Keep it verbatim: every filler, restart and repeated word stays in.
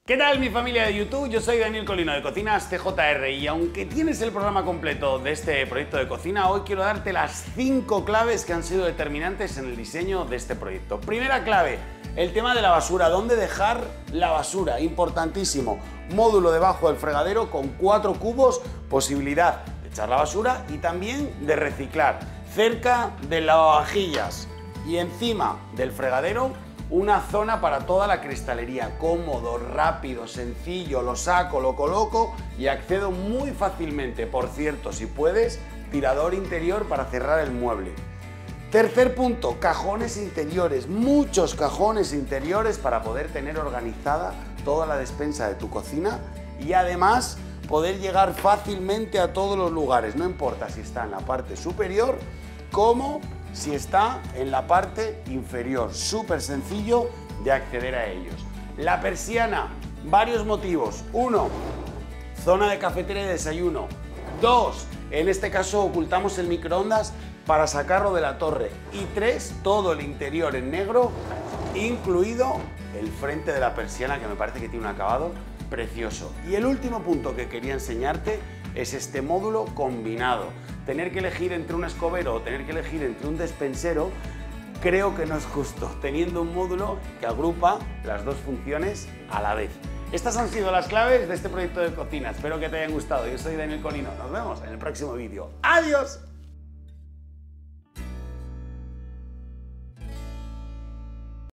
¿Qué tal mi familia de YouTube? Yo soy Daniel Colino de Cocinas T J R y aunque tienes el programa completo de este proyecto de cocina, hoy quiero darte las cinco claves que han sido determinantes en el diseño de este proyecto. Primera clave, el tema de la basura, dónde dejar la basura, importantísimo. Módulo debajo del fregadero con cuatro cubos, posibilidad de echar la basura y también de reciclar. Cerca de lavavajillas y encima del fregadero, una zona para toda la cristalería, cómodo, rápido, sencillo, lo saco, lo coloco y accedo muy fácilmente. Por cierto, si puedes, tirador interior para cerrar el mueble. Tercer punto, cajones interiores, muchos cajones interiores para poder tener organizada toda la despensa de tu cocina y además poder llegar fácilmente a todos los lugares, no importa si está en la parte superior como si está en la parte inferior, súper sencillo de acceder a ellos. La persiana, varios motivos. Uno, zona de cafetera y desayuno. Dos, en este caso ocultamos el microondas para sacarlo de la torre. Y tres, todo el interior en negro, incluido el frente de la persiana, que me parece que tiene un acabado precioso. Y el último punto que quería enseñarte es este módulo combinado. Tener que elegir entre un escobero o tener que elegir entre un despensero creo que no es justo, teniendo un módulo que agrupa las dos funciones a la vez. Estas han sido las claves de este proyecto de cocina. Espero que te hayan gustado. Yo soy Daniel Colino. Nos vemos en el próximo vídeo. ¡Adiós!